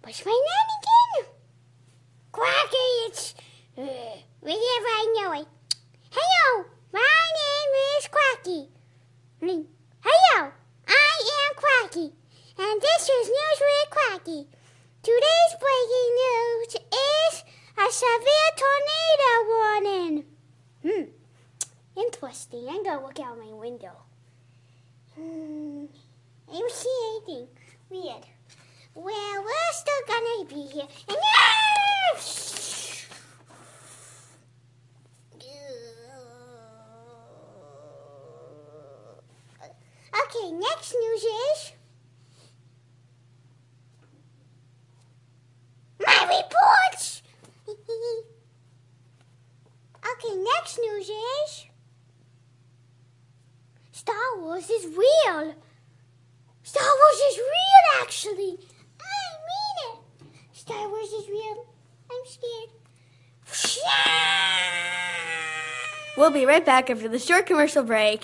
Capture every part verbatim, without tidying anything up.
What's my name again? Quacky, it's uh, whenever I know it. Hello, my name is Quacky. I mean, hello, I am Quacky, and this is News with Quacky. Today's breaking news is a severe tornado warning. Hmm, interesting. I'm gonna look out my window. Hmm, I don't see anything. Weird. Well, we're still gonna be here. And okay, next news is my reports. Okay, next news is Star Wars is real. Star Wars is real, actually. I mean it. Star Wars is real. I'm scared. We'll be right back after the short commercial break.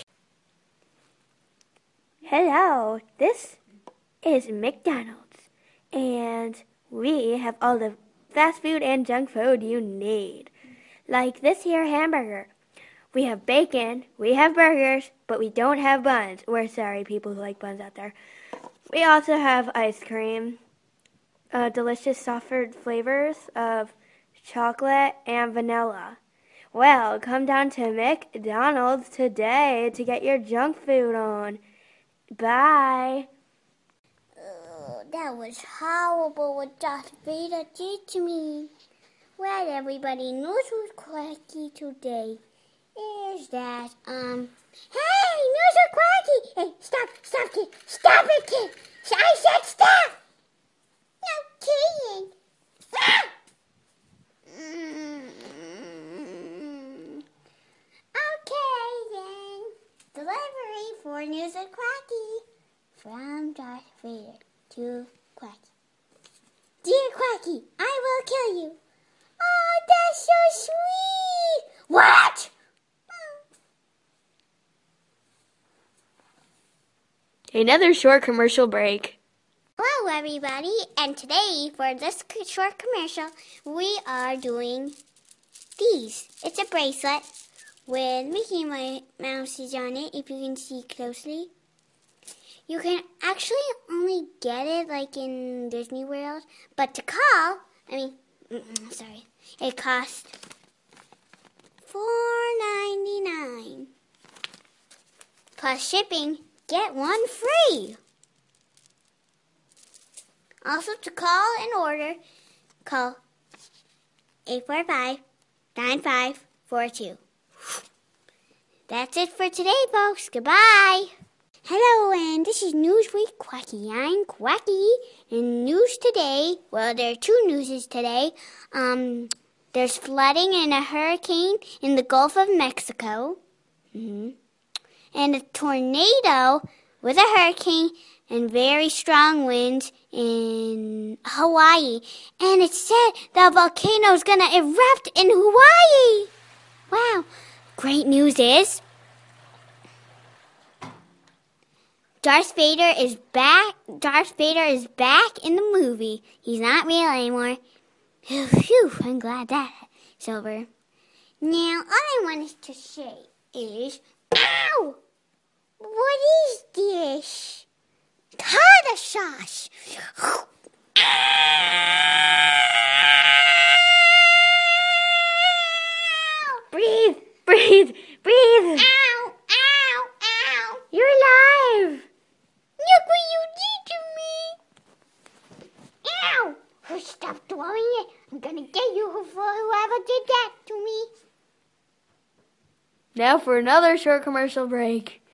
Hello, this is McDonald's, and we have all the fast food and junk food you need. Like this here hamburger. We have bacon, we have burgers, but we don't have buns. We're sorry, people who like buns out there. We also have ice cream, uh, delicious soft flavors of chocolate and vanilla. Well, come down to McDonald's today to get your junk food on. Bye. Oh, that was horrible what Darth Vader did to me. Well, everybody knows who's Quacky today. Is that, um, hey, news with Quacky! Hey, stop, stop, kid. Stop it, kid. I said stop. No kidding. Stop. Mm. Okay, then. Delivery for news with Quacky. From Darth Vader to Quacky. Dear Quacky, I will kill you. Oh, that's so sweet. What? Another short commercial break. Hello, everybody, and today for this short commercial, we are doing these. It's a bracelet with Mickey Mouses on it, if you can see closely. You can actually only get it like in Disney World, but to call, I mean, sorry, it costs four ninety-nine plus shipping. Get one free. Also, to call and order, call eight four five, nine five four two. That's it for today, folks. Goodbye. Hello, and this is News with Quacky. I'm Quacky. And news today, well, there are two newses today. Um, there's flooding and a hurricane in the Gulf of Mexico. Mm-hmm. And a tornado with a hurricane and very strong winds in Hawaii. And it said the volcano is going to erupt in Hawaii. Wow. Great news is Darth Vader is back. Darth Vader is back in the movie. He's not real anymore. Phew, phew, I'm glad that's over. Now, all I wanted to say is, ow! What is this? Tartar sauce. Breathe, breathe, breathe. Ow, ow, ow. You're alive. Look what you did to me. Ow. Oh, stop throwing it. I'm going to get you for whoever did that to me. Now for another short commercial break.